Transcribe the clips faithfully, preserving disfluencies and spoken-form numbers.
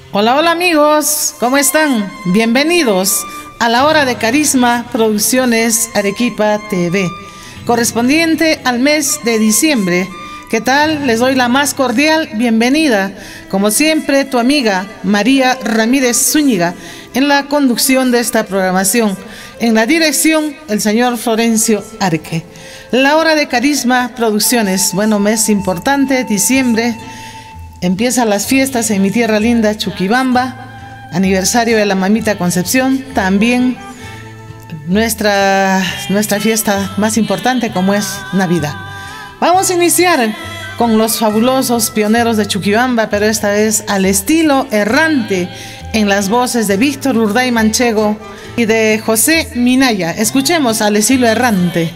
Hola, hola amigos, ¿cómo están? Bienvenidos a la hora de Carisma Producciones Arequipa T V, correspondiente al mes de diciembre. ¿Qué tal? Les doy la más cordial bienvenida. Como siempre, tu amiga María Ramírez Zúñiga en la conducción de esta programación. En la dirección, el señor Florencio Arque. La hora de Carisma Producciones. Bueno, mes importante, diciembre. Empiezan las fiestas en mi tierra linda, Chuquibamba. Aniversario de la Mamita Concepción. También nuestra, nuestra fiesta más importante, como es Navidad. Vamos a iniciar con los fabulosos pioneros de Chuquibamba, pero esta vez al estilo errante, en las voces de Víctor Urday Manchego y de José Minaya. Escuchemos al estilo errante.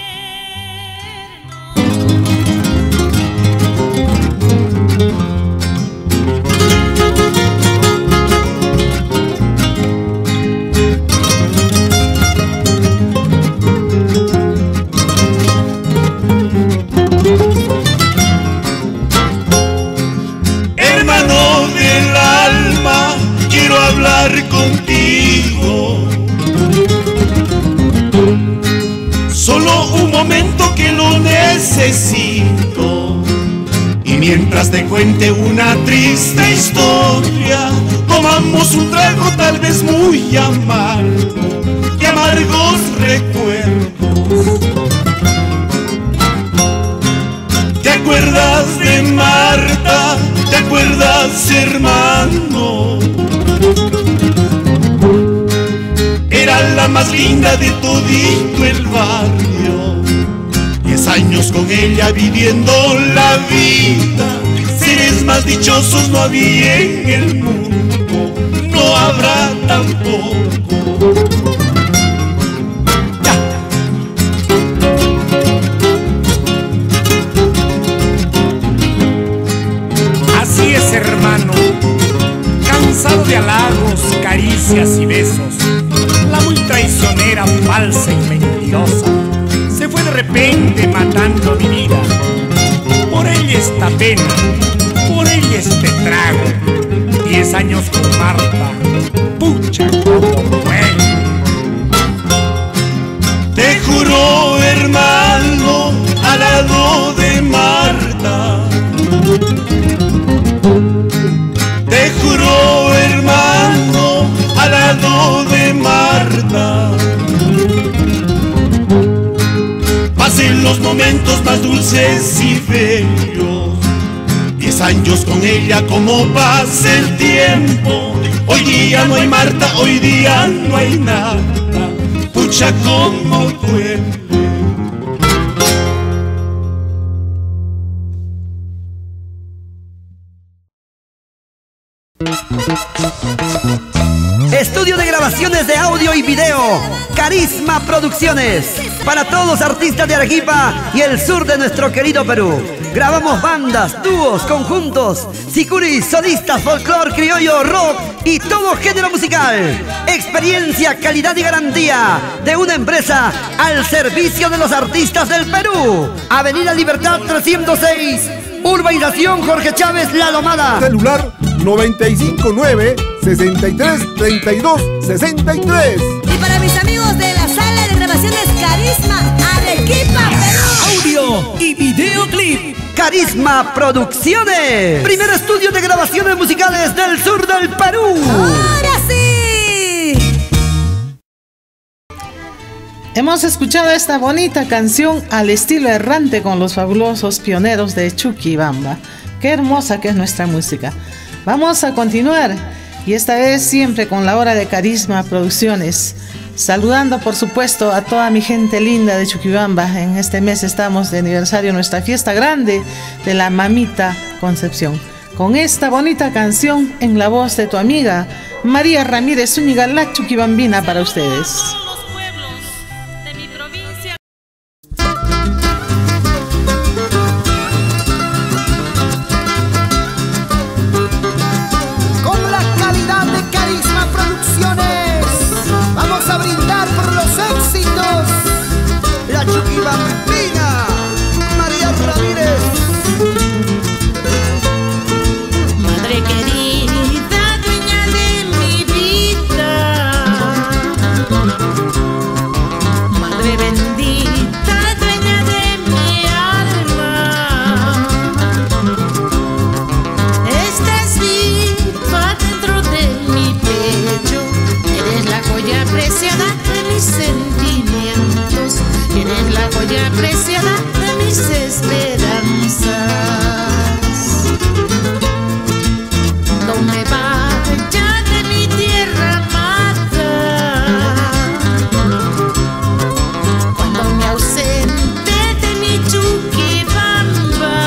Contigo, solo un momento que lo necesito, y mientras te cuente una triste historia, tomamos un trago tal vez muy amargo, de amargos recuerdos. ¿Te acuerdas de Marta? ¿Te acuerdas, hermano? Era la más linda de todito el barrio. Diez años con ella viviendo la vida. Seres más dichosos no había en el mundo, no habrá tampoco. Ya. Así es, hermano. Cansado de halagos, caricias y besos, la muy traicionera, falsa y mentirosa se fue de repente matando mi vida. Por ella esta pena, por ella este trago. Diez años con Marta, pucha como fue. Te juro, hermano, al lado de Marta. Te juro, hermano, al lado de Marta. Pasen los momentos más dulces y bellos. Diez años con ella, como pasa el tiempo. Hoy día no hay Marta, hoy día no hay nada. Pucha como duele. Estudio de grabaciones de audio y video, Carisma Producciones, para todos los artistas de Arequipa y el sur de nuestro querido Perú. Grabamos bandas, dúos, conjuntos, sicuris, solistas, folclor, criollo, rock y todo género musical. Experiencia, calidad y garantía de una empresa al servicio de los artistas del Perú. Avenida Libertad trescientos seis, Urbanización Jorge Chávez, La Lomada. Celular noventa y cinco nueve, sesenta y tres, treinta y dos, sesenta y tres. Y para mis amigos de la sala de grabaciones Carisma Arequipa, Perú. Audio y videoclip, Carisma Producciones. Primer estudio de grabaciones musicales del sur del Perú. ¡Ahora sí! Hemos escuchado esta bonita canción al estilo errante con los fabulosos pioneros de Chuquibamba. Qué hermosa que es nuestra música. Vamos a continuar, y esta vez siempre con la hora de Carisma Producciones, saludando por supuesto a toda mi gente linda de Chuquibamba. En este mes estamos de aniversario, nuestra fiesta grande de la Mamita Concepción, con esta bonita canción en la voz de tu amiga María Ramírez Zúñiga, la Chuquibambina, para ustedes. Chuquibambina, María Ramírez. Madre querida de joya preciada de mis esperanzas. No me vaya de mi tierra amada, cuando me ausente de mi Chuquibamba.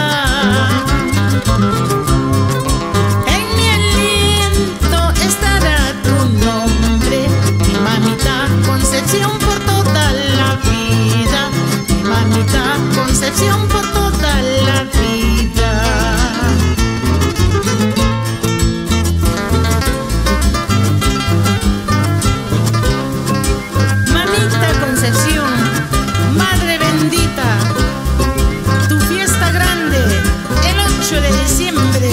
En mi aliento estará tu nombre, mi mamita Concepción, por toda la vida, mi mamita Concepción, por toda la vida. Mamita Concepción, madre bendita, tu fiesta grande el ocho de diciembre.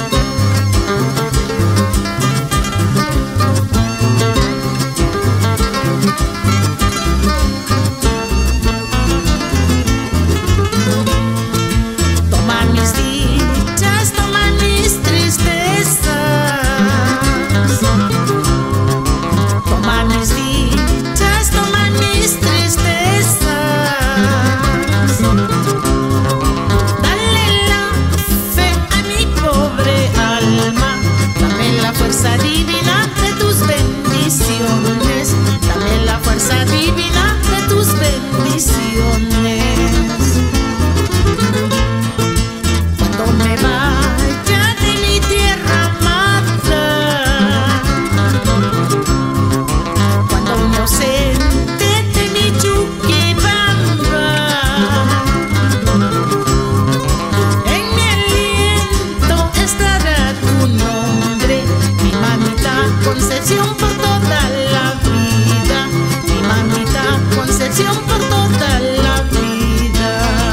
Toma mis dichas, toma mis tristezas, toma mis dichas, toma mis tristezas. Dale la fe a mi pobre alma, dame la fuerza divina de tus bendiciones, dame la fuerza divina de tus bendiciones. Cuando me vaya de mi tierra amada, cuando me ausente de mi Chuquibamba, en mi aliento estará tu nombre, mi mamita Concepción, por toda la vida, mi mamita Concepción, por toda la vida.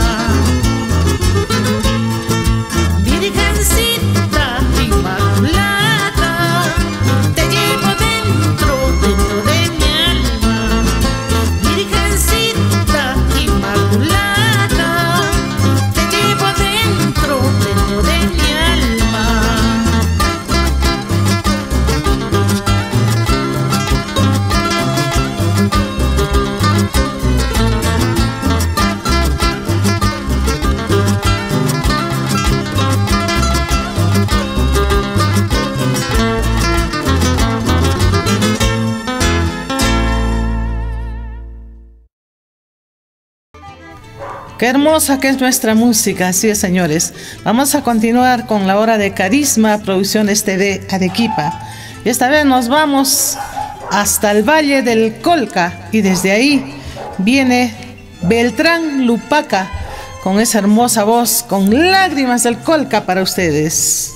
Virgencita Inmaculada, te llevo dentro, dentro de mi alma. Virgencita Inmaculada, te llevo dentro, dentro de mi alma. Qué hermosa que es nuestra música, así es, señores. Vamos a continuar con la hora de Carisma Producciones T V Arequipa. Y esta vez nos vamos hasta el Valle del Colca y desde ahí viene Beltrán Lupaca con esa hermosa voz, con Lágrimas del Colca para ustedes.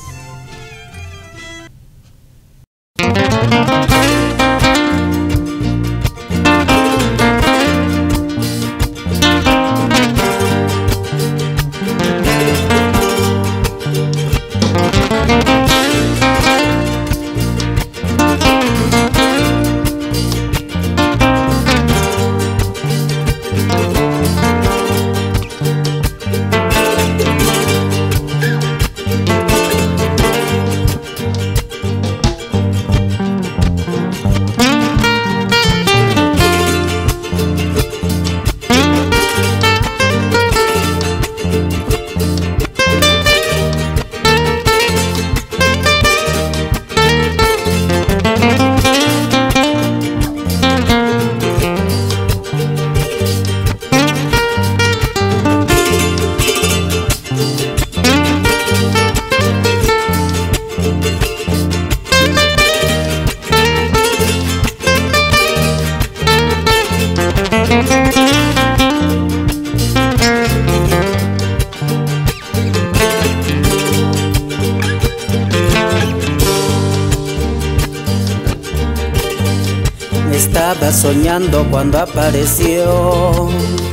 Estaba soñando cuando apareció,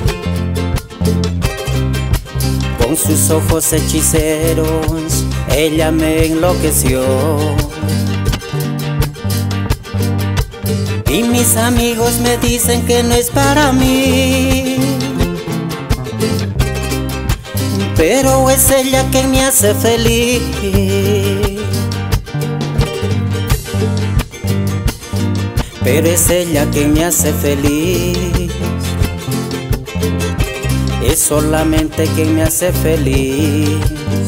con sus ojos hechiceros ella me enloqueció. Y mis amigos me dicen que no es para mí, pero es ella quien me hace feliz. Pero es ella quien me hace feliz. es solamente quien me hace feliz.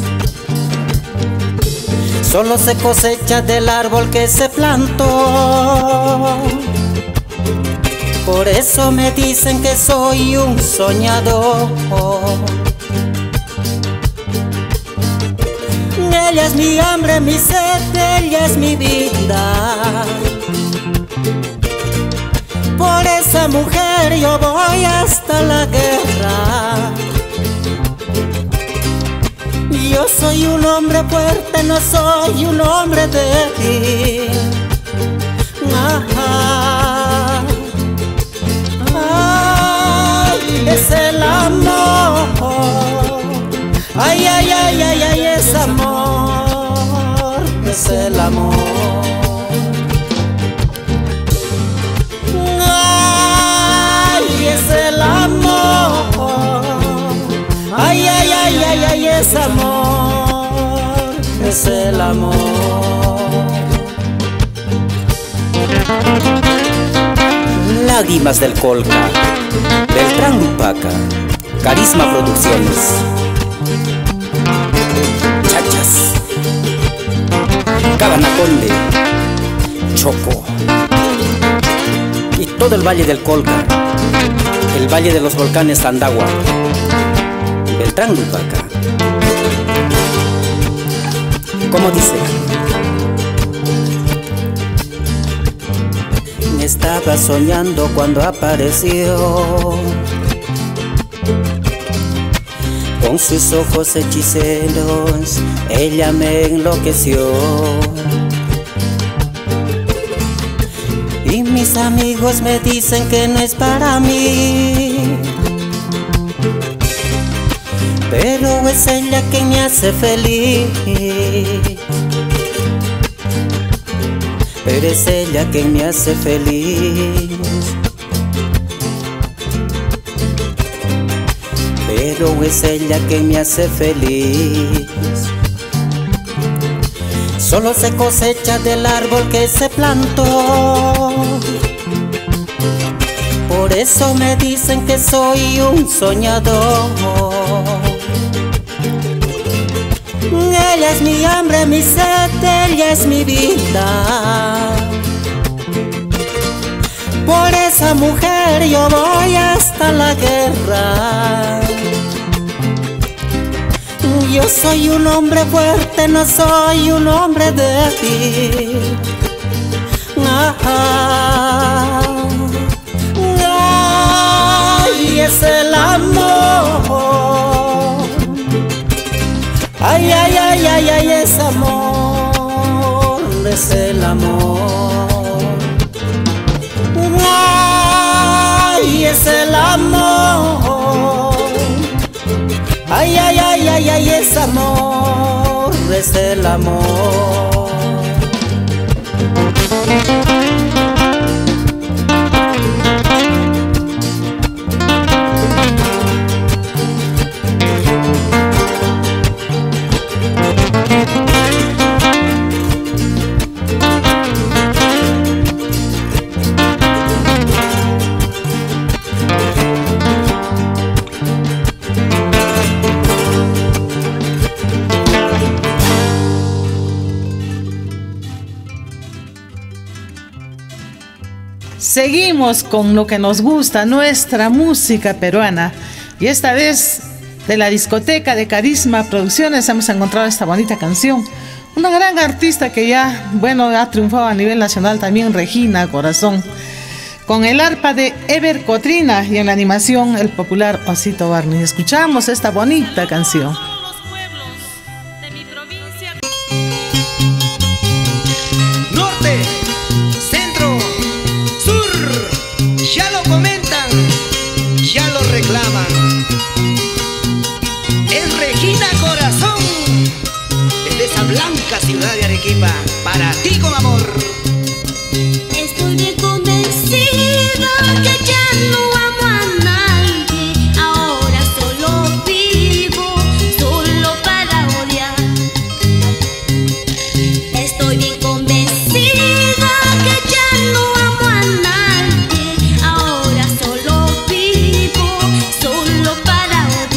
Solo se cosecha del árbol que se plantó. Por eso me dicen que soy un soñador. Ella es mi hambre, mi sed, ella es mi vida. Por esa mujer yo voy hasta la guerra. Yo soy un hombre fuerte, no soy un hombre débil. Ajá. Ay, es el amor. Ay, ay, ay, ay, ay, es amor. Es el amor. Ay, es el amor. Ay, ay, ay, ay, ay, es amor. Es el amor. Lágrimas del Colca, Beltrán Lupaca, Carisma Producciones. Chachas, Cabanaconde, Choco y todo el Valle del Colca, el Valle de los Volcanes Tandagua, Beltrán Lupaca. ¿Cómo dice? Estaba soñando cuando apareció, con sus ojos hechiceros, ella me enloqueció. Y mis amigos me dicen que no es para mí, pero es ella quien me hace feliz. Pero es ella quien me hace feliz. Pero es ella quien me hace feliz. Solo se cosecha del árbol que se plantó. Por eso me dicen que soy un soñador. Ella es mi hambre, mi sed, ella es mi vida. Por esa mujer yo voy hasta la guerra. Yo soy un hombre fuerte, no soy un hombre débil. Ajá. Ay, es el amor. Ay, ay, ay, ay, ay, es amor, es el amor. Ay, es el amor. Ay, ay, ay, ay, ay, es amor, es el amor. Seguimos con lo que nos gusta, nuestra música peruana. Y esta vez de la discoteca de Carisma Producciones hemos encontrado esta bonita canción. Una gran artista que ya, bueno, ha triunfado a nivel nacional también, Regina Corazón. Con el arpa de Ever Cotrina y en la animación el popular Osito Barney. Escuchamos esta bonita canción. Es Regina Corazón, desde esa blanca ciudad de Arequipa, para ti con amor. Estoy bien convencida que ya no amo a nadie. Ahora solo vivo, solo para odiar. Estoy bien convencida que ya no amo a nadie. Ahora solo vivo, solo para odiar.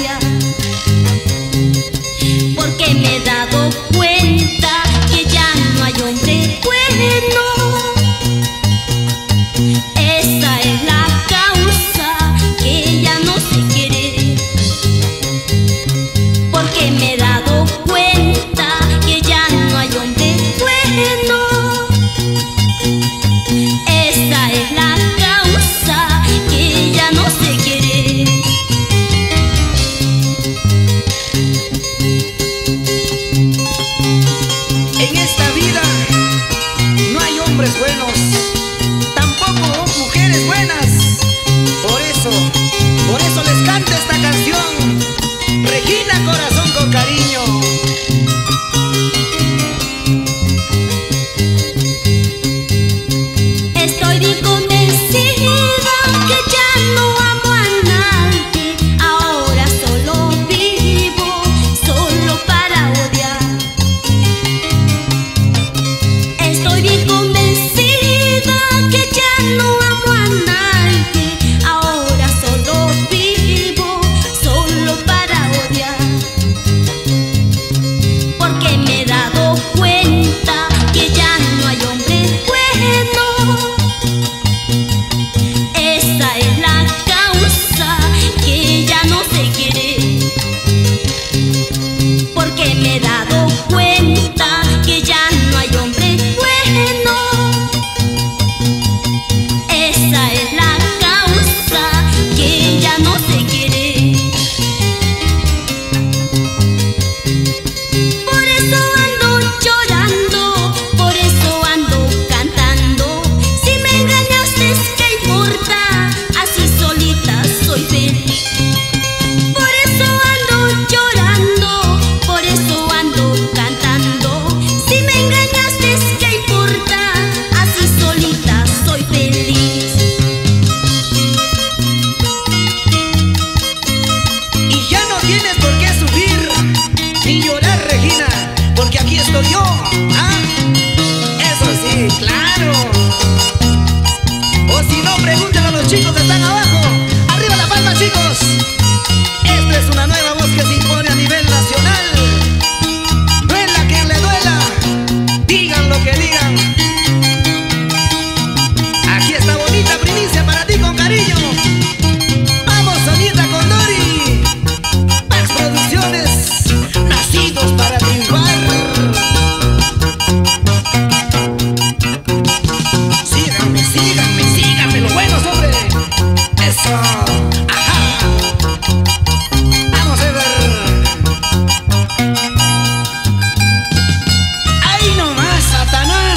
Regina, porque aquí estoy yo. ¿Ah? Eso sí, claro. O si no, pregúntenle a los chicos que están abajo. ¡Arriba la palma, chicos! Esta es una nueva voz que se impone a nivel nacional. Duela quien le duela, digan lo que digan. Aquí está bonita primicia para ti con cariño. Vamos, Soñita Condori. Max Producciones, nacidos para triunfar. Síganme, síganme, síganme, los buenos, hombre. Eso. Ajá. Vamos a ver. Ahí nomás, Satanás.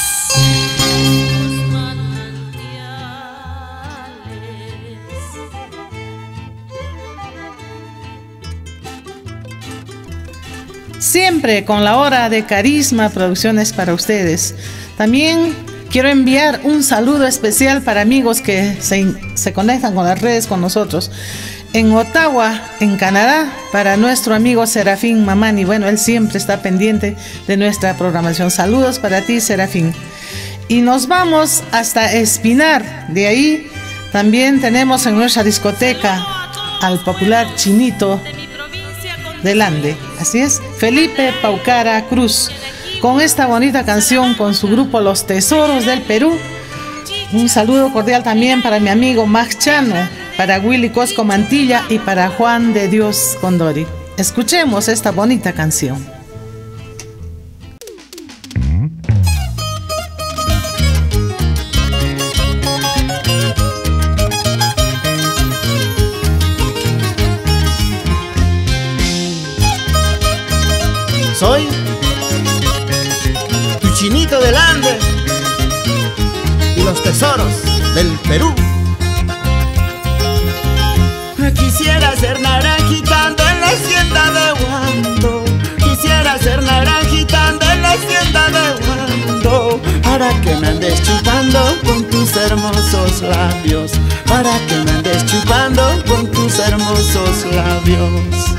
Siempre con la hora de Carisma Producciones para ustedes. También quiero enviar un saludo especial para amigos que se, se conectan con las redes con nosotros. En Ottawa, en Canadá, para nuestro amigo Serafín Mamani. Bueno, él siempre está pendiente de nuestra programación. Saludos para ti, Serafín. Y nos vamos hasta Espinar. De ahí también tenemos en nuestra discoteca al popular Chinito del Ande. Así es, Felipe Paucara Cruz, con esta bonita canción con su grupo Los Tesoros del Perú. Un saludo cordial también para mi amigo Max Chano, para Willy Cosco Mantilla y para Juan de Dios Condori. Escuchemos esta bonita canción. Soy tu Chinito del Ande y los tesoros del Perú. Quisiera ser naranjitando en la hacienda de Huando. Quisiera ser naranjitando en la hacienda de Huando, para que me andes chupando con tus hermosos labios, para que me andes chupando con tus hermosos labios.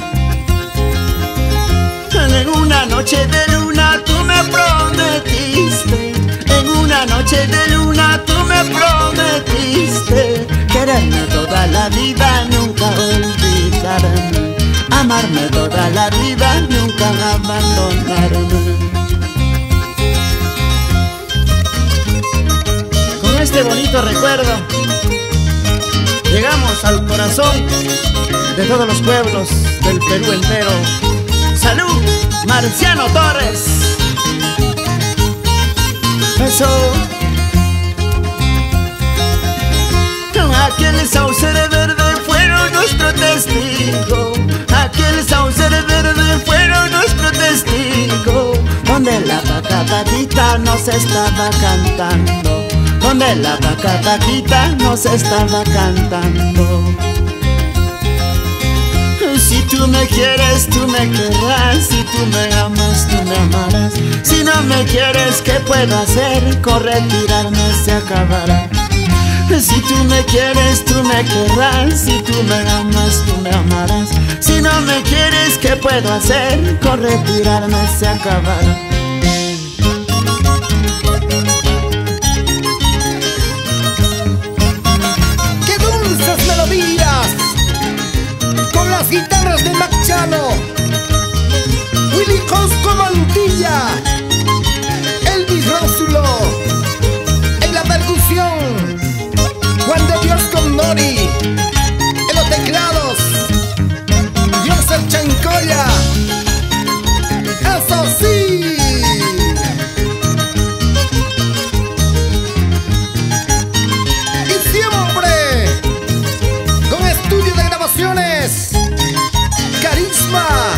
En una noche de luna tú me prometiste, en una noche de luna tú me prometiste quererme toda la vida, nunca olvidarme, amarme toda la vida, nunca abandonarme. Con este bonito recuerdo llegamos al corazón de todos los pueblos del Perú entero. ¡Salud, Marciano Torres! Eso. Aquel sauce de verde fueron nuestro testigo, aquel sauce de verde fueron nuestro testigo, donde la vaca Paquita nos estaba cantando, donde la vaca Paquita nos estaba cantando. Si tú me quieres, tú me querrás, si tú me amas, tú me amarás. Si no me quieres, ¿qué puedo hacer? Con retirarme se acabará. Si tú me quieres, tú me querrás, si tú me amas, tú me amarás. Si no me quieres, ¿qué puedo hacer? Con retirarme se acabará. ¡Qué dulces melodías! Con las guitarras de Max Chano, Willy Cosco Mantilla, Elvis Rósulo, en la percusión Juan de Dios Condori, en los teclados Joseph Chancoya. ¡Eso sí! Y siempre con estudio de grabaciones Carisma.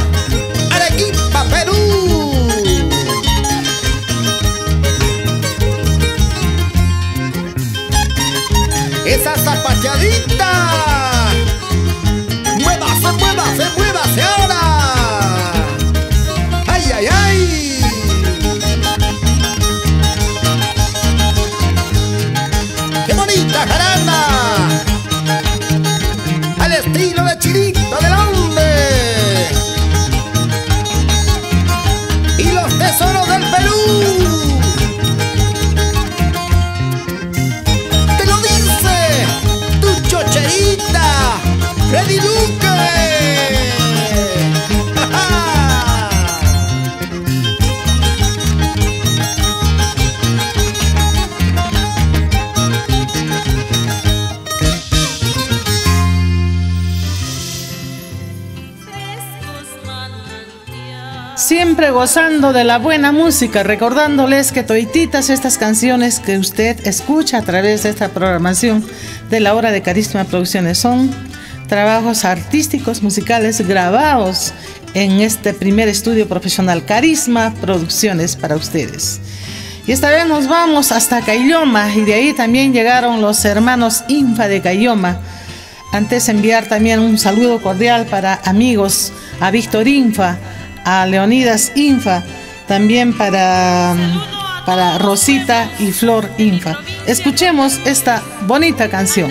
siempre gozando de la buena música, recordándoles que toititas estas canciones que usted escucha a través de esta programación de la Hora de Carisma Producciones son trabajos artísticos musicales grabados en este primer estudio profesional Carisma Producciones para ustedes. Y esta vez nos vamos hasta Caylloma y de ahí también llegaron los hermanos Infa de Caylloma. Antes enviar también un saludo cordial para amigos, a Víctor Infa, a Leonidas Infa, también para, para Rosita y Flor Infa. Escuchemos esta bonita canción.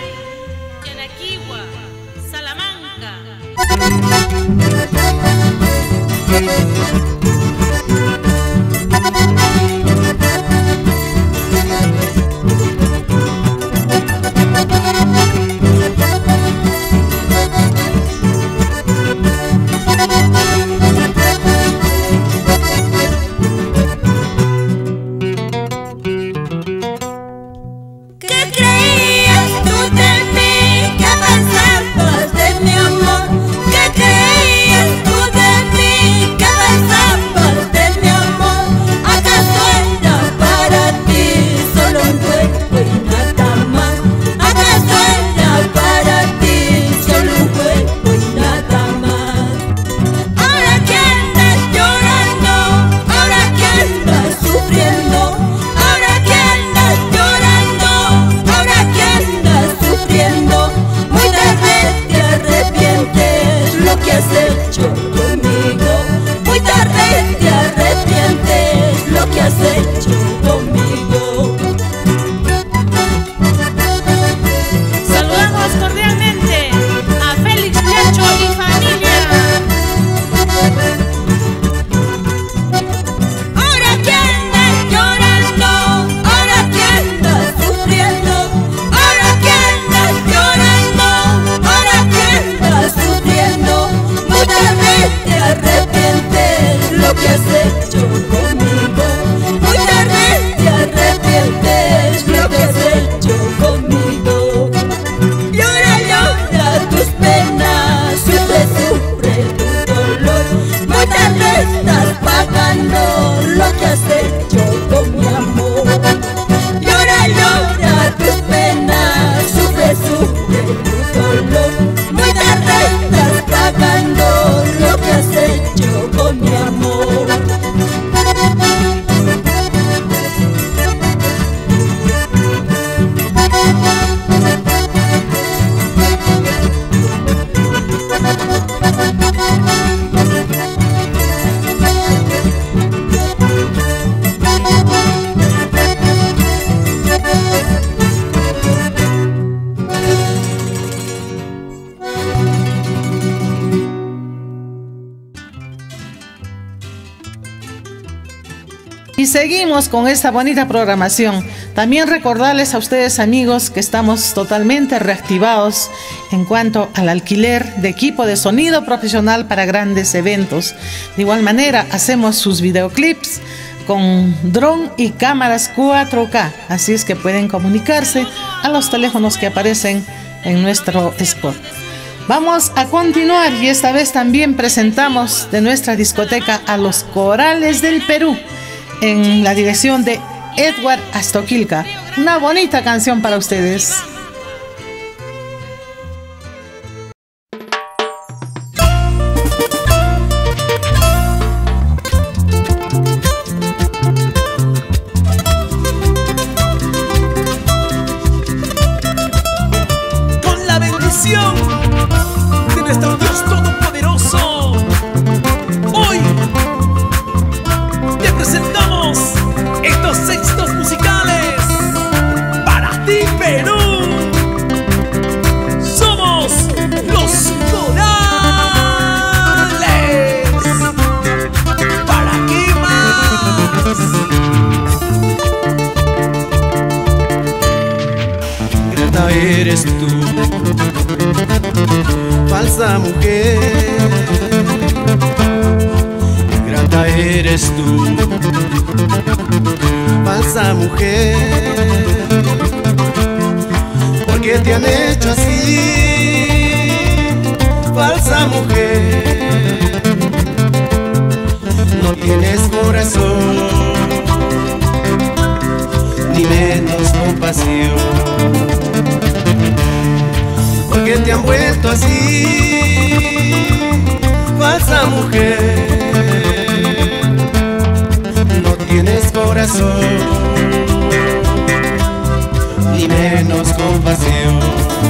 Y seguimos con esta bonita programación. También recordarles a ustedes, amigos, que estamos totalmente reactivados en cuanto al alquiler de equipo de sonido profesional para grandes eventos. De igual manera, hacemos sus videoclips con dron y cámaras cuatro K. Así es que pueden comunicarse a los teléfonos que aparecen en nuestro spot. Vamos a continuar y esta vez también presentamos de nuestra discoteca a los Corales del Perú, en la dirección de Edward Astoquilca. Una bonita canción para ustedes. Con la bendición de nuestro Dios Todopoderoso, hoy te presentamos estos éxitos musicales para ti, Perú. Somos los Corales. ¿Para qué más? Grata eres tú, falsa mujer. Grata eres tú, falsa mujer. ¿Por qué te han hecho así, falsa mujer? corazón, ni menos compasión.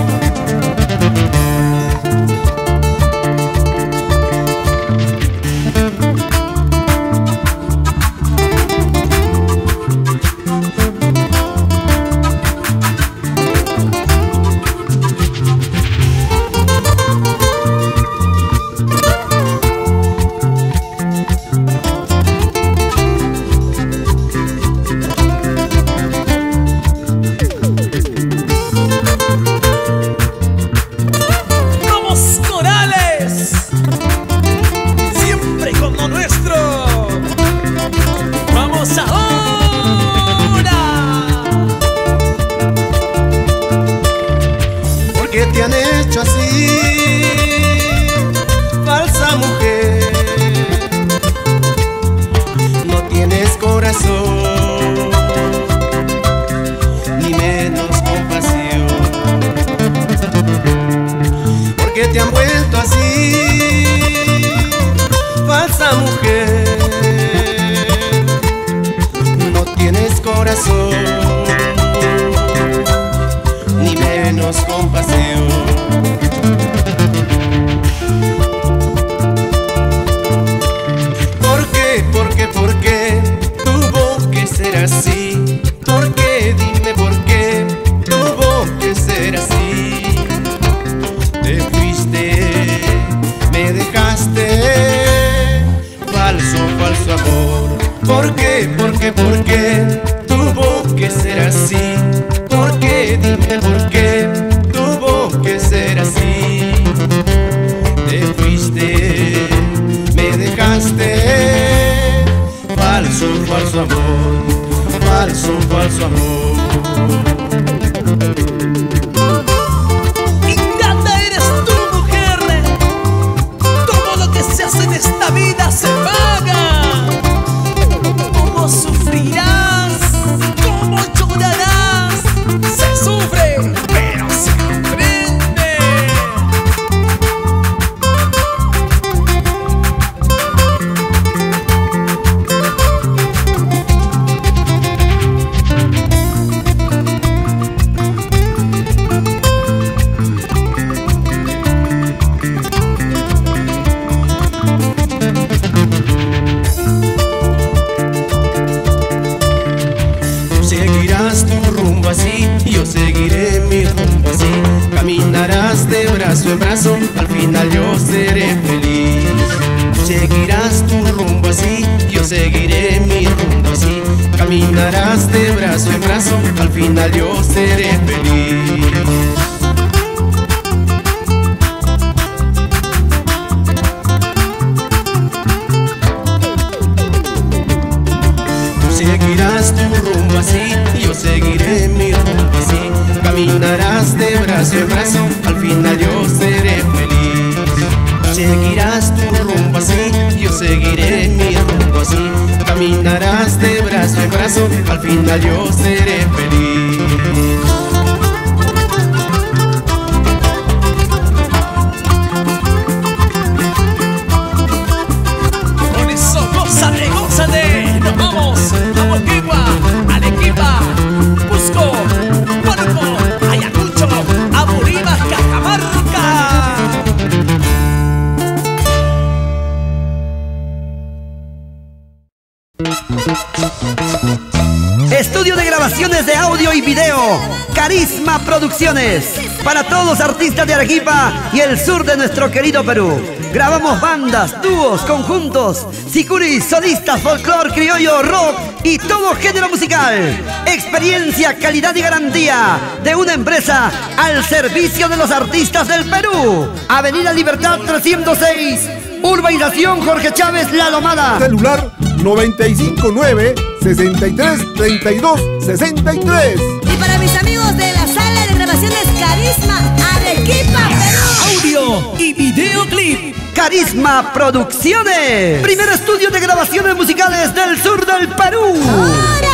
Estudio de grabaciones de audio y video, Carisma Producciones. Para todos los artistas de Arequipa y el sur de nuestro querido Perú. Grabamos bandas, dúos, conjuntos, sicuris, solistas, folclor, criollo, rock y todo género musical. Experiencia, calidad y garantía de una empresa al servicio de los artistas del Perú. Avenida Libertad trescientos seis, Urbanización Jorge Chávez, La Lomada. Celular noventa y cinco nueve, sesenta y tres, treinta y dos, sesenta y tres. Y para mis amigos de la sala de grabaciones Carisma, Arequipa, Perú. Audio y videoclip. Carisma Producciones. Primer estudio de grabaciones musicales del sur del Perú. ¡Ahora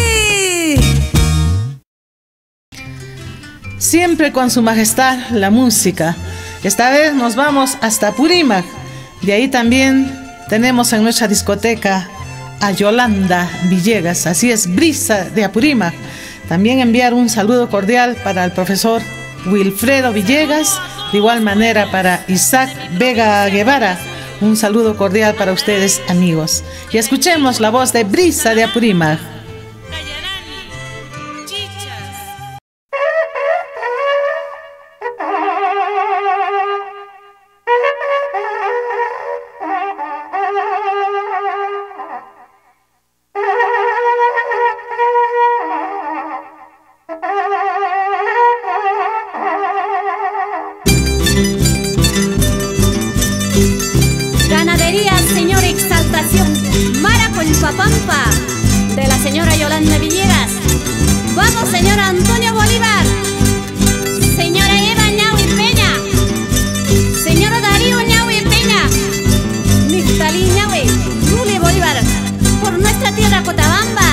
sí! Siempre con su majestad la música. Esta vez nos vamos hasta Purímac. De ahí también tenemos en nuestra discoteca a Yolanda Villegas, así es, Brisa de Apurímac. También enviar un saludo cordial para el profesor Wilfredo Villegas, de igual manera para Isaac Vega Guevara. Un saludo cordial para ustedes, amigos. Y escuchemos la voz de Brisa de Apurímac. Pampa, de la señora Yolanda Villegas. Vamos, señora Antonio Bolívar, señora Eva Ñahui Peña, señor Darío Ñahui Peña, Nictalí Ñahui, Luli Bolívar, por nuestra tierra Cotabambas.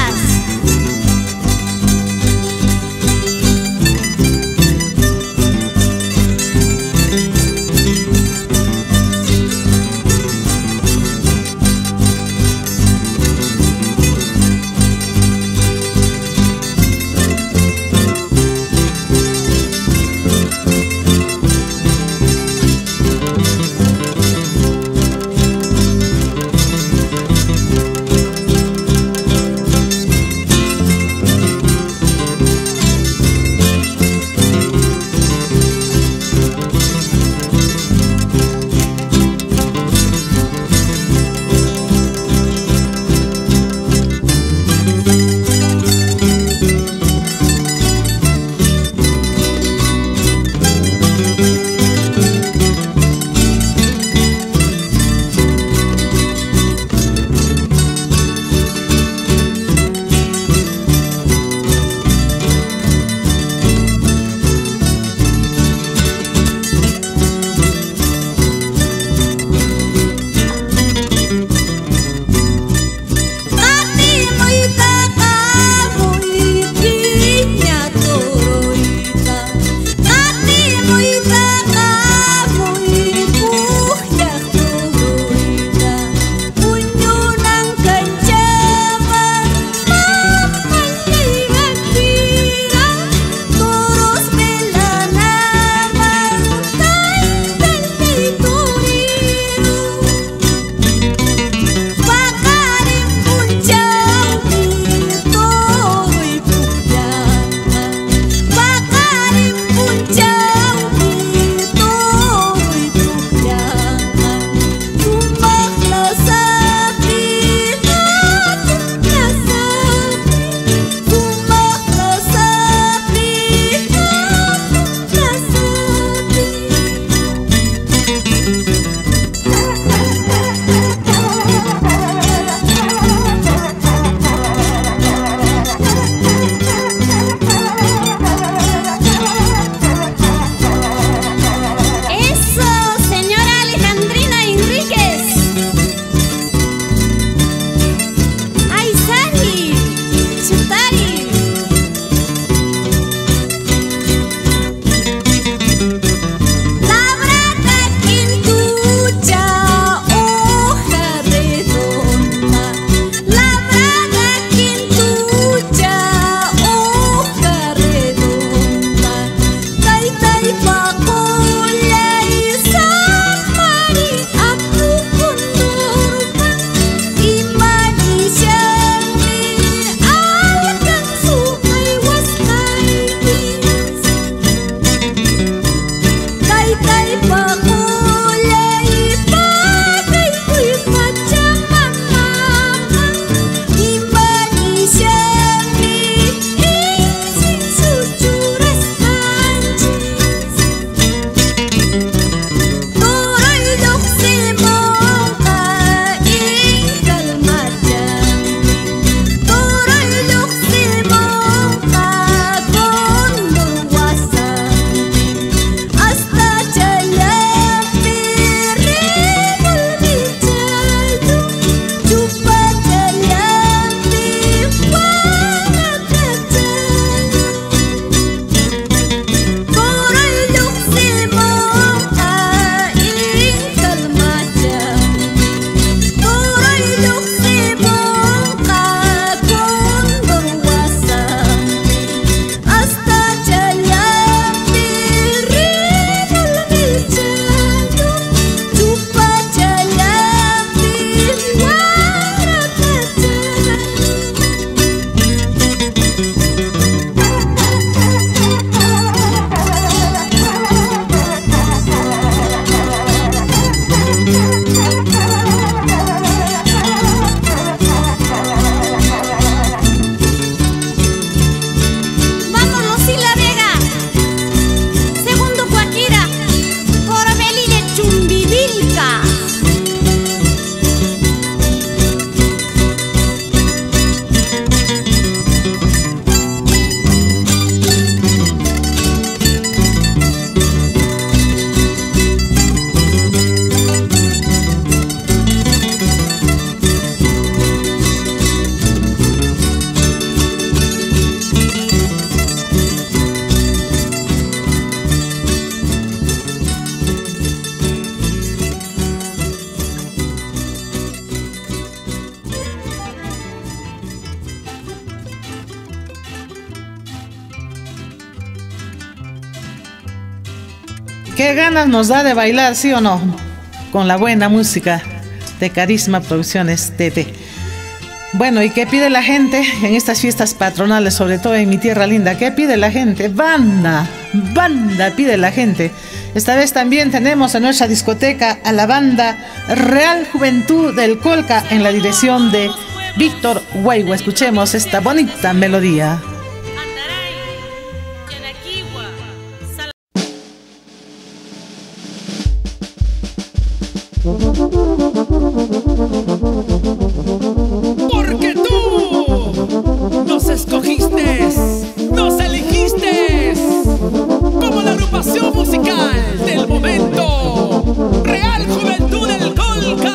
qué ganas nos da de bailar, ¿sí o no? Con la buena música de Carisma Producciones T V. Bueno, ¿y qué pide la gente en estas fiestas patronales, sobre todo en mi tierra linda? ¿Qué pide la gente? Banda, banda pide la gente. Esta vez también tenemos en nuestra discoteca a la banda Real Juventud del Colca en la dirección de Víctor Huaygo. Escuchemos esta bonita melodía. Porque tú nos escogiste, nos elegiste como la agrupación musical del momento, Real Juventud del Colca.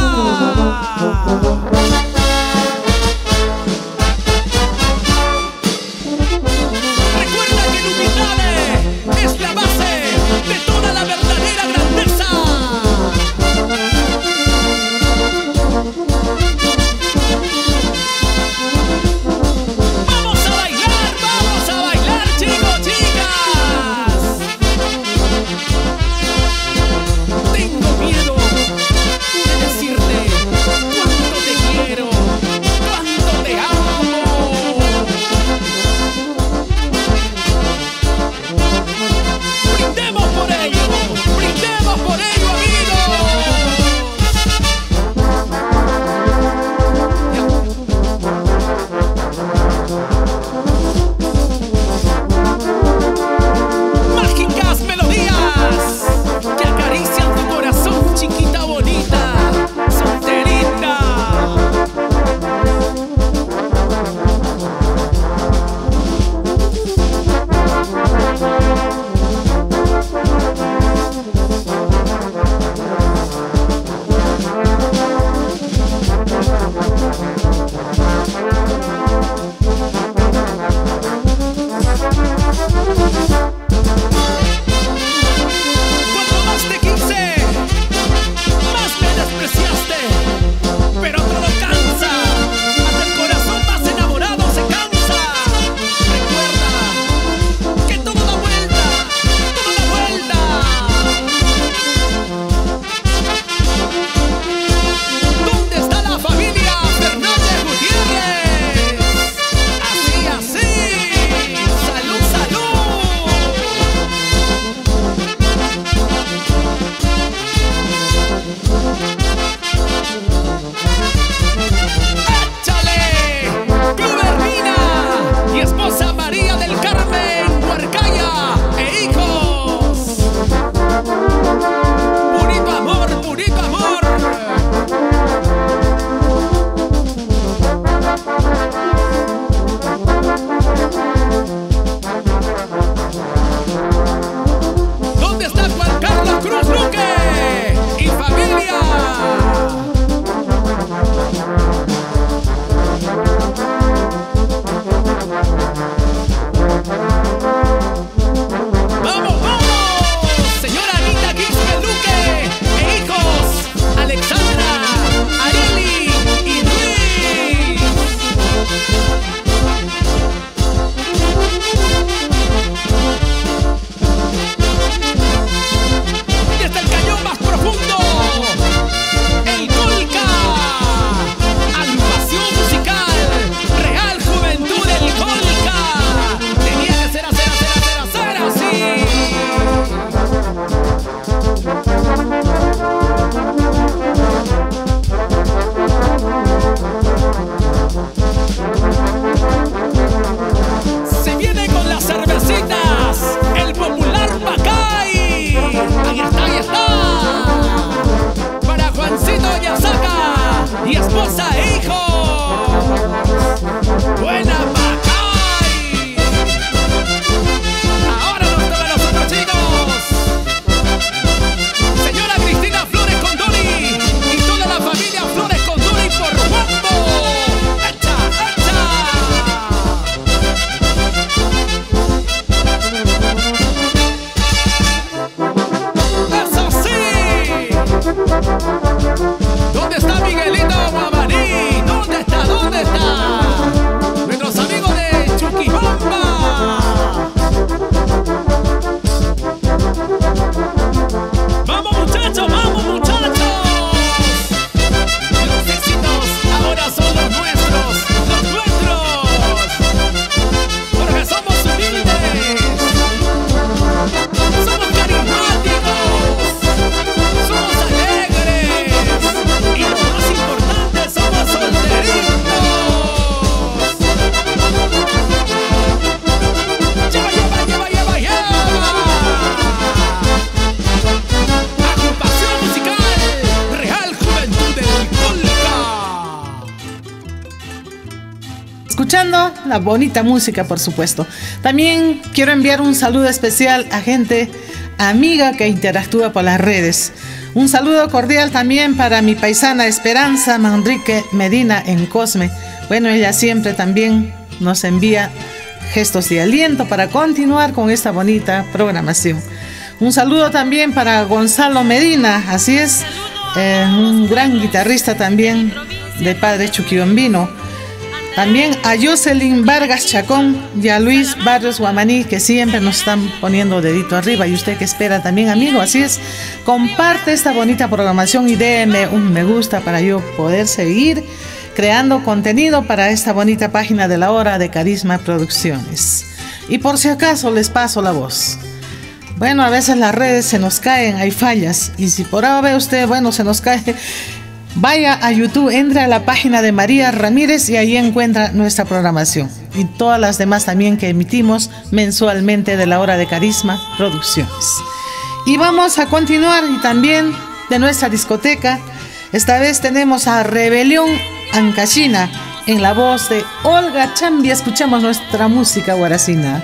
escuchando la bonita música, por supuesto. También quiero enviar un saludo especial a gente amiga que interactúa por las redes. Un saludo cordial también para mi paisana Esperanza Manrique Medina en Cosme. Bueno, ella siempre también nos envía gestos de aliento para continuar con esta bonita programación. Un saludo también para Gonzalo Medina, así es, eh, un gran guitarrista también de padre chuquiombino. También a Jocelyn Vargas Chacón y a Luis Barrios Guamaní, que siempre nos están poniendo dedito arriba. Y usted que espera también, amigo, así es, comparte esta bonita programación y déme un me gusta para yo poder seguir creando contenido para esta bonita página de la hora de Carisma Producciones. Y por si acaso les paso la voz. Bueno, a veces las redes se nos caen, hay fallas. Y si por ahora ve usted, bueno, se nos cae, vaya a YouTube, entre a la página de María Ramírez y ahí encuentra nuestra programación. Y todas las demás también que emitimos mensualmente de la hora de Carisma Producciones. Y vamos a continuar y también de nuestra discoteca. Esta vez tenemos a Rebelión Ancachina en la voz de Olga Chambi. Escuchamos nuestra música guaracina.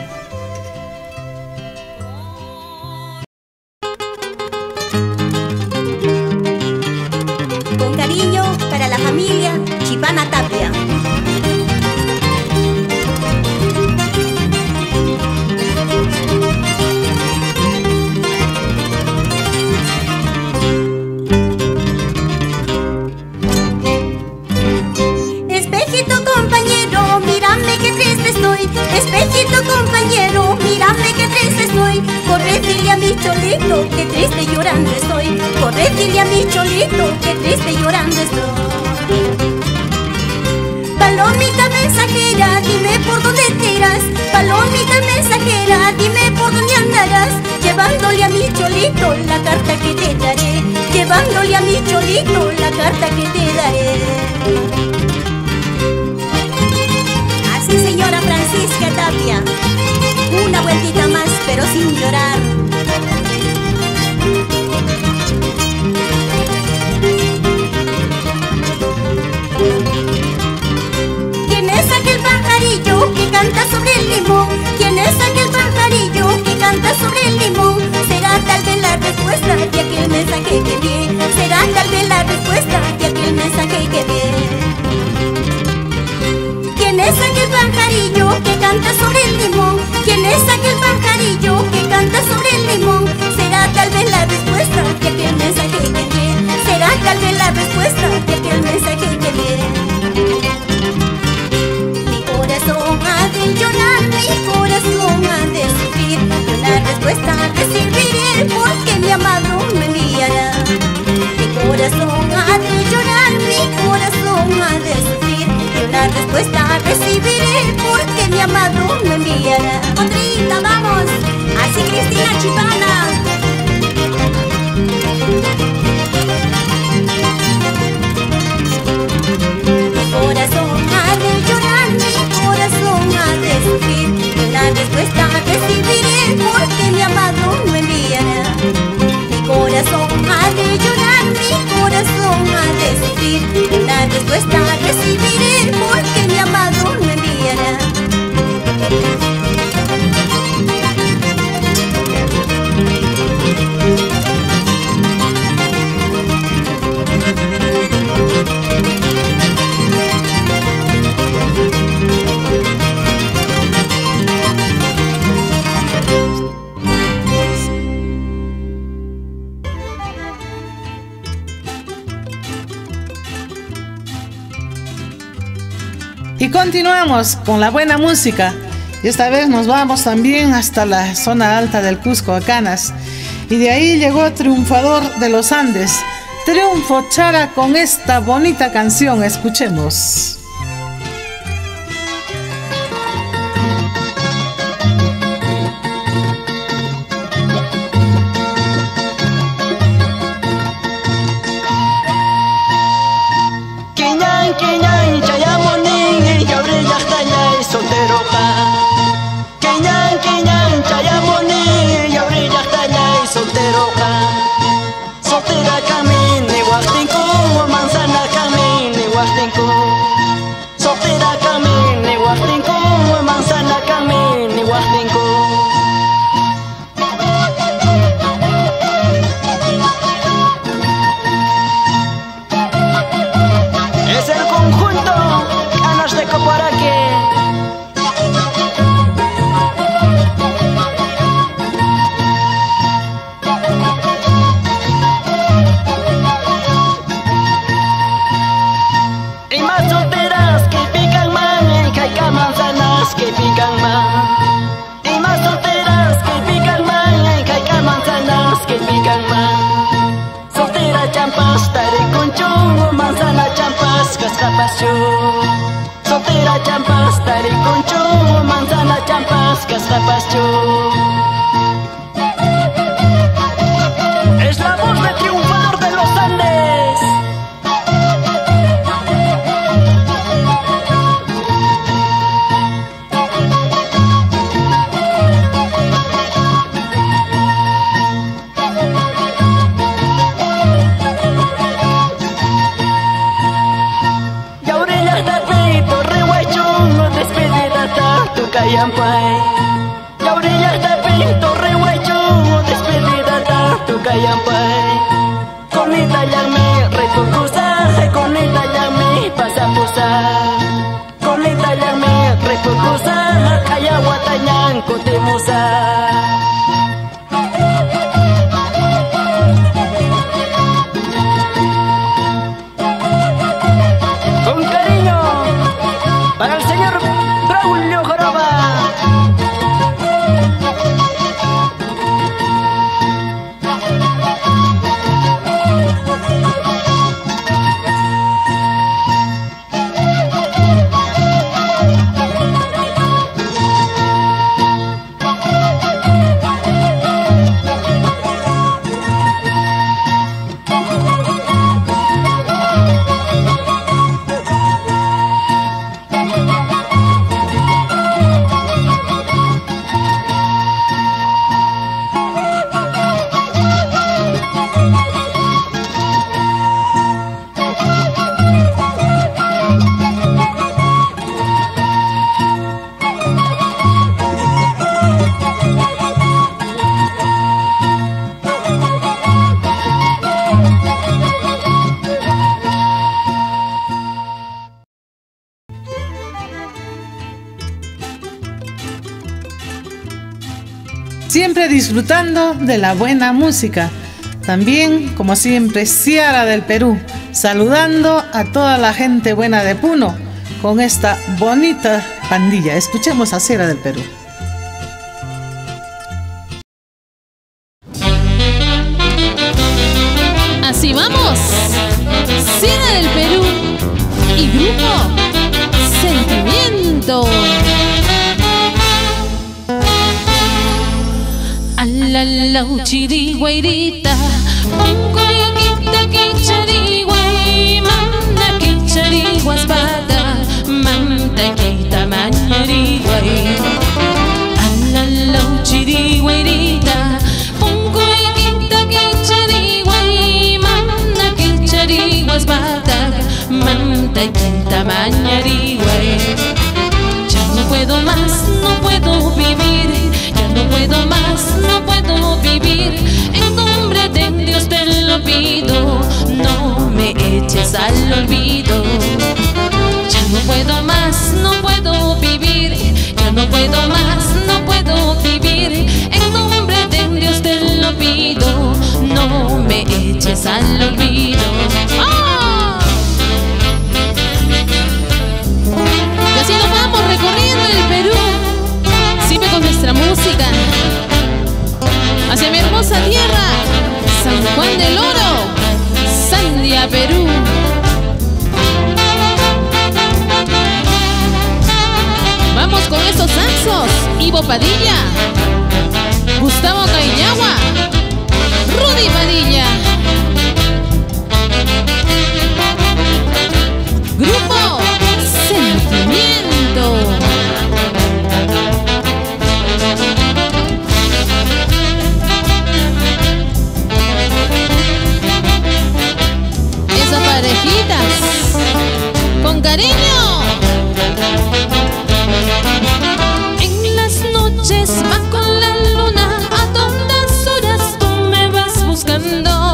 Con cariño para la familia Chipana Tapia. Espejito compañero, mírame qué triste estoy. Corre, dile a mi cholito, qué triste llorando estoy. Corre, dile a mi cholito, qué triste llorando estoy. Palomita mensajera, dime por dónde te irás. Palomita mensajera, dime por dónde andarás. Llevándole a mi cholito la carta que te daré. Llevándole a mi cholito la carta que te daré. Sí, señora Francisca Tapia, una vueltita más, pero sin llorar. ¿Quién es aquel pajarillo que canta sobre el limón? ¿Quién es aquel pajarillo que canta sobre el limón? Será tal vez la respuesta de aquel mensaje que vi. Será tal vez la respuesta de aquel mensaje que vi. ¿Quién es aquel pajarillo que canta sobre el limón? ¿Quién es aquel pajarillo que canta sobre el limón? Será tal vez la respuesta de aquel mensaje que viene. Será tal vez la respuesta de aquel mensaje que viene. Mi corazón ha de llorar, mi corazón ha de sufrir. Yo la respuesta recibiré porque mi amado me enviará. Mi corazón ha de llorar, mi corazón ha de sufrir. La respuesta recibiré porque mi amado me enviará. Otrita, vamos, así Cristina Chipana. Mi corazón ha de llorar, mi corazón ha de sufrir. La respuesta recibiré porque mi amado me enviará. Mi corazón ha de llorar, mi corazón ha de sufrir. La respuesta recibiré porque mi amado me enviará. Y continuamos con la buena música. Y esta vez nos vamos también hasta la zona alta del Cusco, a Canas. Y de ahí llegó Triunfador de los Andes, Triunfo Chara, con esta bonita canción. Escuchemos. Soltera camine, guastinco, manzana camine, guastinco. pera champas, tariconcho, manzana champas, cascapacho. Es la voz de triunfador de los Andes. Y a orillas de Pito, Rehuaychón, despedida ta tu callampay. Y a orillas de Pito, Rehuaychón, despedida ta tu callampay. Con esta llame refucusa, con esta llame pasapusa. Con esta llame refucusa, cayahuatañan cotemusa. Con cariño, para el señor Braulio Joroba. Siempre disfrutando de la buena música. También, como siempre, Ciara del Perú, saludando a toda la gente buena de Puno con esta bonita pandilla. Escuchemos a Ciara del Perú. Así vamos, Ciara del Perú y grupo Sentimiento. La la uchiriguairita, uncoyaquita quicharihuay, manda quicharihuaspata, manda quita mañariguay. La la uchiriguairita, uncoyaquita quicharihuay, manda quicharihuaspata, manda quita mañariguay. Ya no puedo más, no puedo vivir. No puedo más, no puedo vivir. En nombre de Dios te lo pido, no me eches al olvido. Ya no puedo más, no puedo vivir. Ya no puedo más, no puedo vivir. En nombre de Dios te lo pido, no me eches al olvido. ¡Oh! Y así nos vamos recorriendo el Perú, siempre con nuestra música, hacia mi hermosa tierra, San Juan del Oro, Sandia, Perú. Vamos con esos saxos, Ivo Padilla, Gustavo Cañagua, Rudy Padilla. Grupo Sentimiento. Esas parejitas con cariño. En las noches va con la luna, a todas horas tú me vas buscando.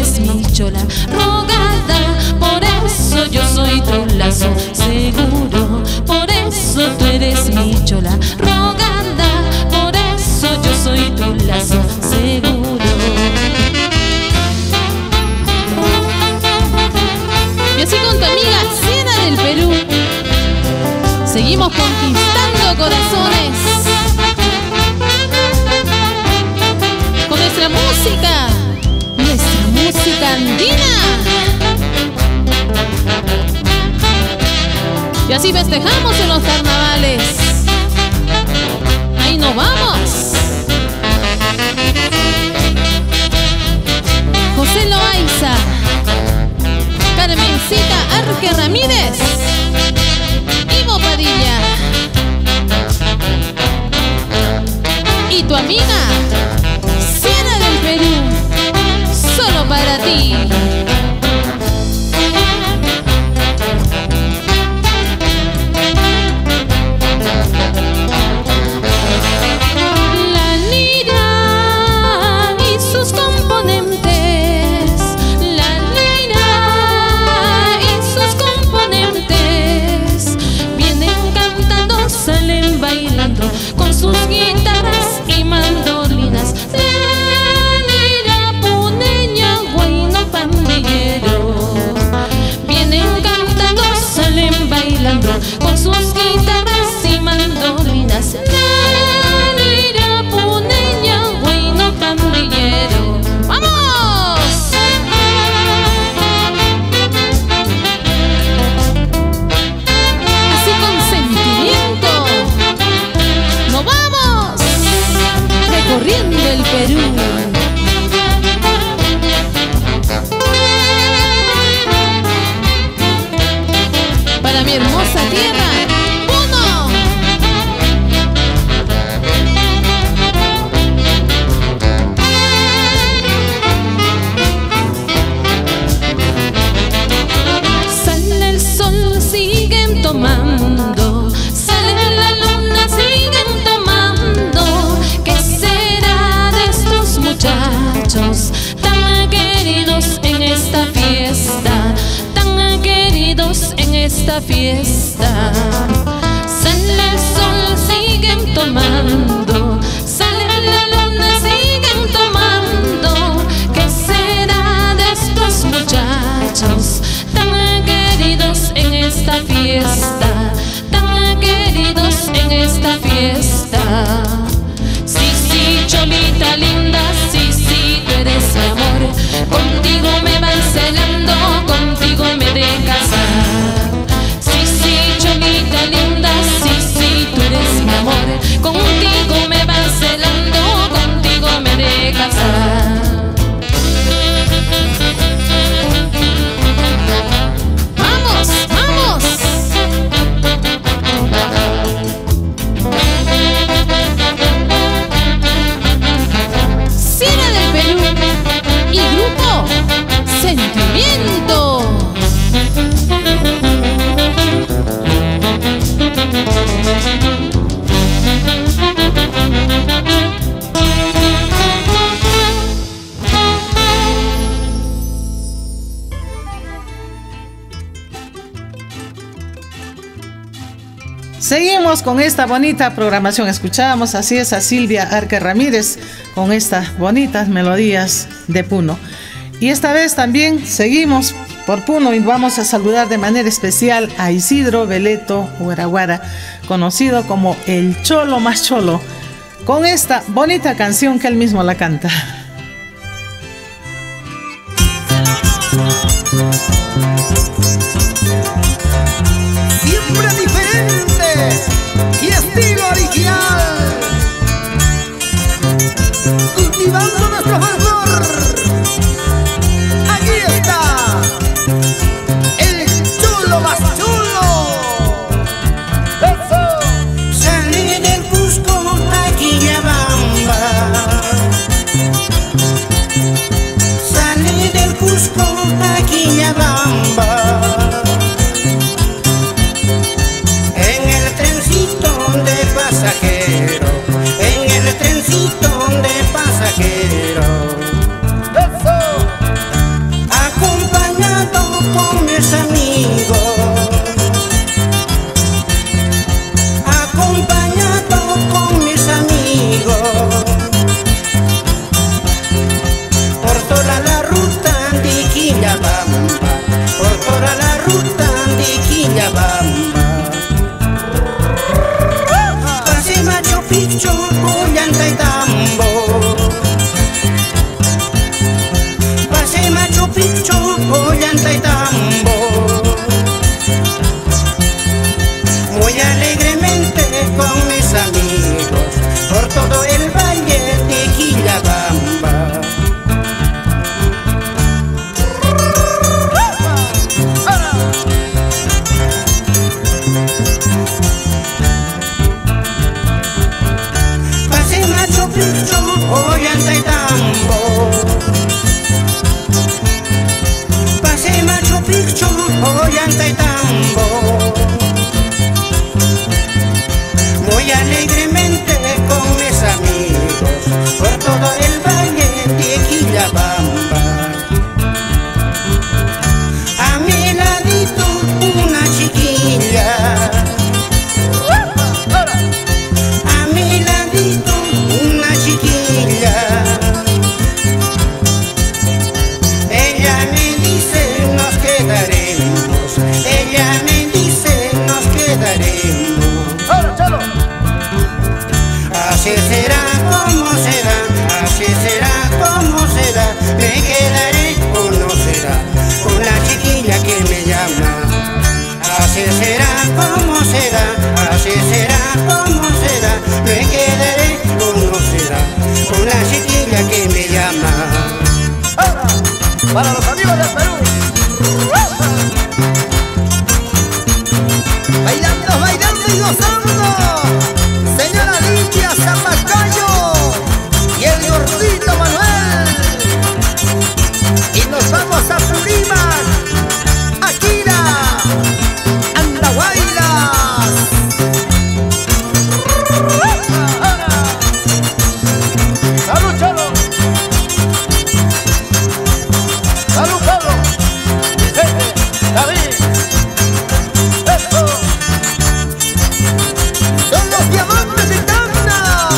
eres mi chola rogada, por eso yo soy tu lazo seguro, por eso tú eres mi chola rogada, por eso yo soy tu lazo seguro. Y así con tu amiga Siena del Perú seguimos conquistando corazones con nuestra música, nuestra música andina. Y así festejamos en los carnavales. Ahí nos vamos. José Loaiza, Carmencita Arque Ramírez, Ivo Padilla y tu amiga Siena del Perú, solo para ti. La lira y sus componentes, la lira y sus componentes vienen cantando, salen bailando con sus guitarras y mandolinas. La lira puneña, guayno pandillero, vienen cantando, salen bailando con sus guitarras y mandolinas. La lira puneña, guayno pandillero. ¡Vamos! Así con sentimiento nos vamos recorriendo el Perú. Para mi hermosa tierra, uno. Sale el sol, siguen tomando, sale la luna, siguen tomando. ¿Qué será de estos muchachos tan queridos en esta fiesta? Tan queridos en esta fiesta. Sale el sol, siguen tomando, sale la luna, siguen tomando. ¿Qué será de estos muchachos tan queridos en esta fiesta? Tan queridos en esta fiesta. Sí, sí, cholita linda, sí, sí, tú eres mi amor. Contigo me van celando, contigo me de casar. Sí, sí, cholita linda, sí, sí, tú eres mi amor. Contigo me van celando, contigo me de casar. ¡Vamos, vamos! Siena del Perú y grupo Sentimiento. Seguimos con esta bonita programación. Escuchábamos así es a Silvia Arque Ramírez con estas bonitas melodías de Puno. Y esta vez también seguimos por Puno y vamos a saludar de manera especial a Isidro Beleto Huaraguara, conocido como el Cholo más Cholo, con esta bonita canción que él mismo la canta. Siempre diferente y estilo original, cultivando nuestro folclor. Aquí está el chulo más chulo. ¡Eso! Salí del Cusco a Quillabamba, salí del Cusco a Quillabamba. En el trencito de pasajeros los amigos del Perú. Bailando, bailando y gozando. Señora Lidia Zapacayo y el gordito Manuel. Y nos vamos a Purímac, Akira, Andahuaylas. ¡Salud, Chalo! ¡Salud, Carlos! ¡Vicente! ¡David! ¡Eso! ¡Son los diamantes de Tacna!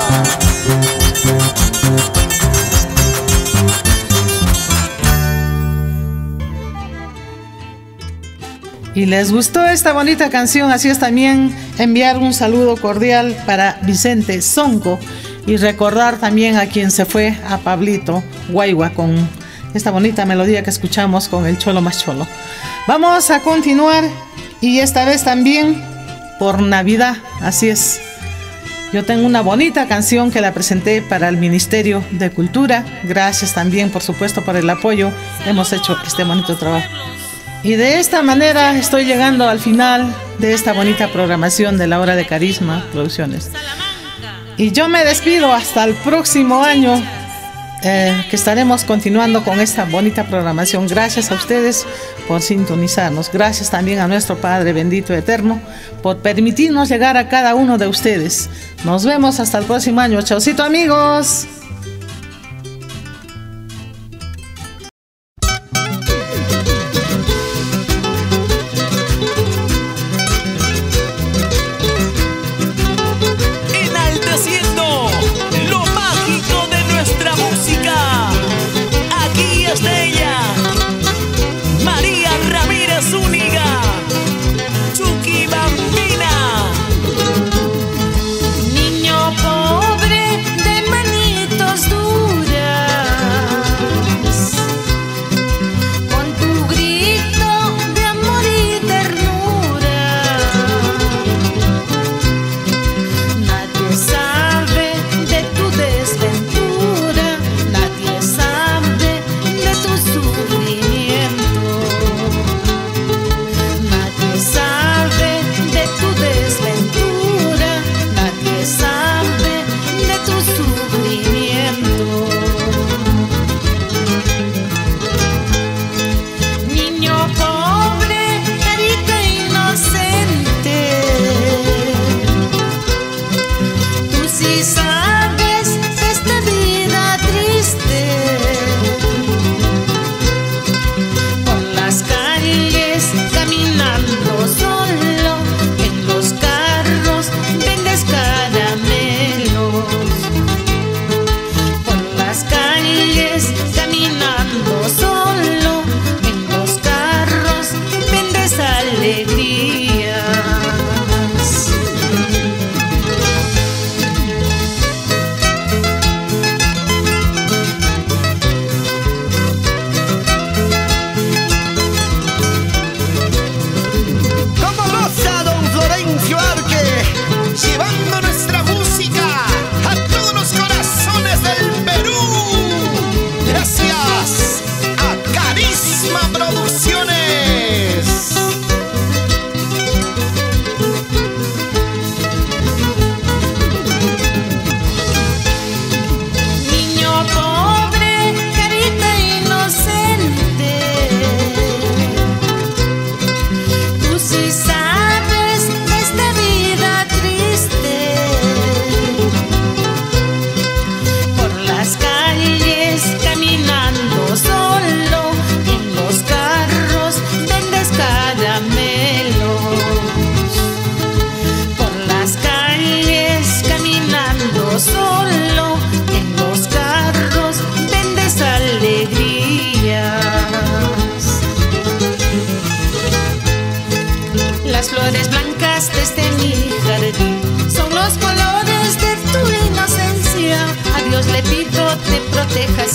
Y les gustó esta bonita canción, así es también enviar un saludo cordial para Vicente Sonco y recordar también a quien se fue, a Pablito Guaigua, con esta bonita melodía que escuchamos con el Cholo Más Cholo. Vamos a continuar y esta vez también por Navidad, así es. Yo tengo una bonita canción que la presenté para el Ministerio de Cultura. Gracias también, por supuesto, por el apoyo. Hemos hecho este bonito trabajo. Y de esta manera estoy llegando al final de esta bonita programación de la Hora de Carisma Producciones. Y yo me despido hasta el próximo año, eh, que estaremos continuando con esta bonita programación. Gracias a ustedes por sintonizarnos. Gracias también a nuestro Padre bendito eterno por permitirnos llegar a cada uno de ustedes. Nos vemos hasta el próximo año. Chaucito, amigos.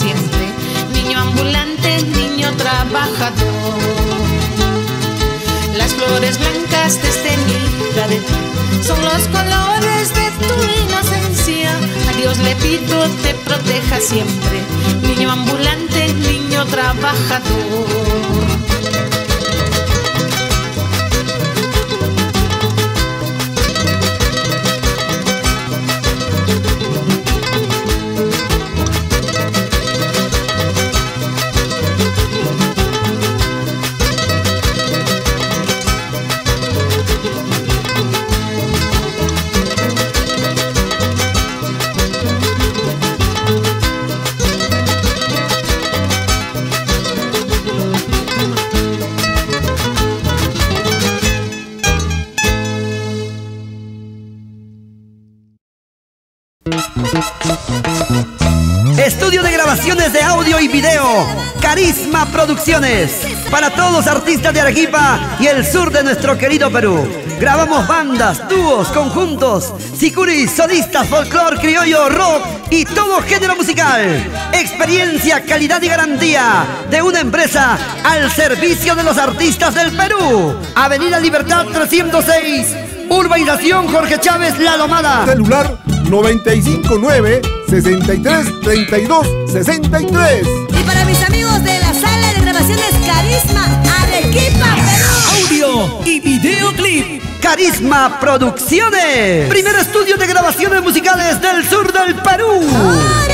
Siempre, niño ambulante, niño trabajador. Las flores blancas de este nido de ti son los colores de tu inocencia. A Dios le pido te proteja siempre, niño ambulante, niño trabajador. Estudio de grabaciones de audio y video, Carisma Producciones. Para todos los artistas de Arequipa y el sur de nuestro querido Perú. Grabamos bandas, dúos, conjuntos, sicuris, solistas, folclor, criollo, rock y todo género musical. Experiencia, calidad y garantía de una empresa al servicio de los artistas del Perú. Avenida Libertad trescientos seis, Urbanización Jorge Chávez, La Lomada. Celular noventa y cinco nueve, sesenta y tres, treinta y dos, sesenta y tres. Y para mis amigos de la sala de grabaciones Carisma Arequipa, Perú. Audio y videoclip. Carisma Producciones. Primer estudio de grabaciones musicales del sur del Perú.